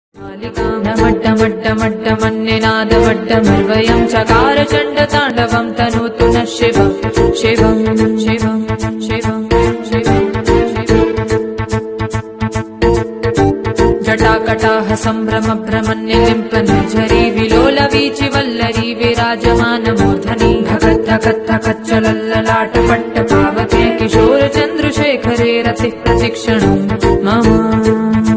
डमड्डमड्डमड्डमन्निनादमड्डमर्वयम् चकार चण्डताण्डवम् तनोतु नः शिवम् शिवम् शिवम् शिवम् शिवम् जटाकटाह सम्भ्रम भ्रमन्निलिम्प निर्झरी विलोलवीचि वल्लरी विराजमानमूर्धनि धकत् धकत् धकच्चलल्ललाट पट्ट पावके किशोर चन्द्रशेखरे रतिः प्रतिक्षणम् मम